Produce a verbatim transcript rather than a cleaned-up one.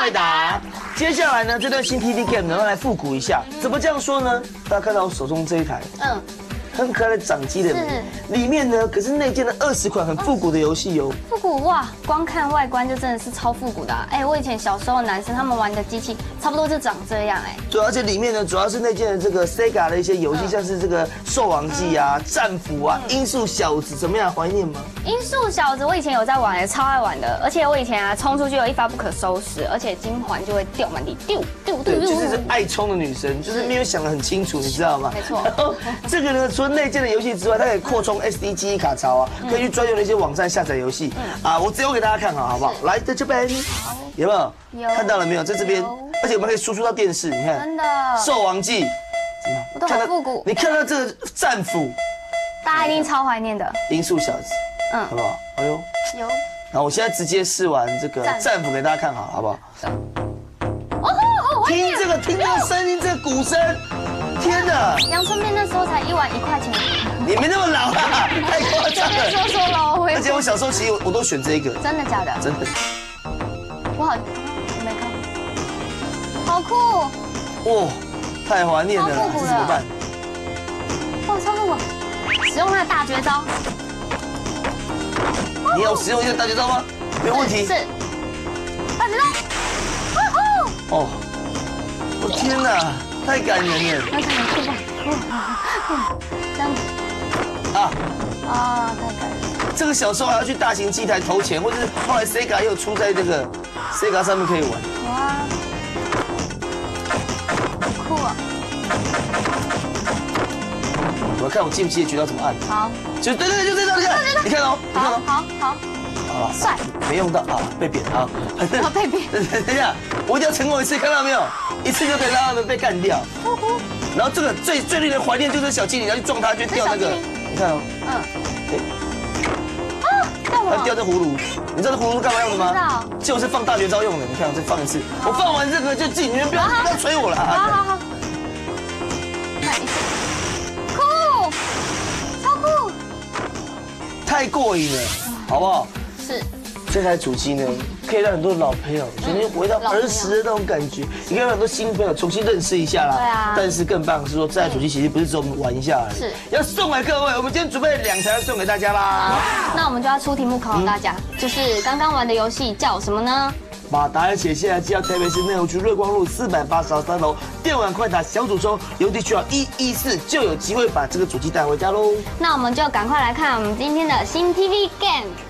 快打。接下来呢，这段新 T V game 呢，要来复古一下。怎么这样说呢？大家看到我手中这一台，嗯，很可爱的掌机的，里面呢可是内建了二十款很复古的游戏哟。 复古哇，光看外观就真的是超复古的。哎，我以前小时候男生他们玩的机器差不多就长这样哎。 对，而且里面呢主要是内建了这个 Sega 的一些游戏，像是这个兽王记啊、战斧啊、音速小子，怎么样？怀念吗？ 音速小子我以前有在玩，超爱玩的，而且我以前啊冲出去有一发不可收拾，而且金环就会掉满地，丢丢丢。 对，就是爱冲的女生，就是没有想得很清楚，你知道吗？ 没错。 然后这个呢，除了内建的游戏之外，它可以扩充 S D 记忆卡槽啊，可以去专用的一些网站下载游戏啊。我只有给大家看好，好不好？来，在这边有没有？ 有。 看到了没有？在这边，而且我们可以输出到电视，你看。 真的。 兽王记， 怎么？我都好复古。 你看到这个战斧， 大家一定超怀念的。 音速小子，嗯，好不好？哎呦， 有。 然后我现在直接试完这个战斧给大家看好，好不好？ 哦， 听这个，听这个声音，这个鼓声，天哪！ 阳春面那时候才一碗一块钱。 你没那么老啦，太夸张了。 说说喽， 而且我小时候其实我都选这个。 真的假的？ 真的。 我好，我没看。好酷。 哇，太怀念了，这怎么办？ 哇，超复古！使用它的大绝招。 你要使用一下大绝招吗？没有问题。 是。大绝招。 哦，我天哪，太感人了。 那是很酷吧？这样子。啊啊，太感人了。 这个小时候还要去大型机台投钱，或者是后来 Sega 也有出在这个 Sega 上面可以玩。哇， 好酷啊！ 我要看我记不记得绝招怎么按。 好。 就对对对，就这张，你看，你看哦，你看哦。 好好。 好了， 帅， 没用到啊，被扁啊！ 好被扁。 等一下，我一定要成功一次，看到没有？一次就可以让他们被干掉。然后这个最最令人怀念就是小精灵，要去撞它，就掉那个，你看哦。嗯。啊，掉什么？它掉这葫芦，你知道这葫芦是干嘛用的吗？ 知道。 就是放大绝招用的。你看，我再放一次，我放完这个就自己，你们不要不要催我了。 好好好。看一次。酷，超酷。太过瘾了，好不好？ 是。 这台主机呢，可以让很多老朋友重新回到儿时的那种感觉，也可以让很多新朋友重新认识一下啦。 对啊。 但是更棒的是说，这台主机其实不是只有我们玩一下而已，是要送给各位。我们今天准备了两台要送给大家啦。 那我们就要出题目考考大家，就是刚刚玩的游戏叫什么呢？ 把答案写下来，寄到台北市内湖区瑞光路四百八十号三楼电玩快打小组中，邮递区号一一四，就有机会把这个主机带回家喽。 那我们就赶快来看我们今天的新 T V game。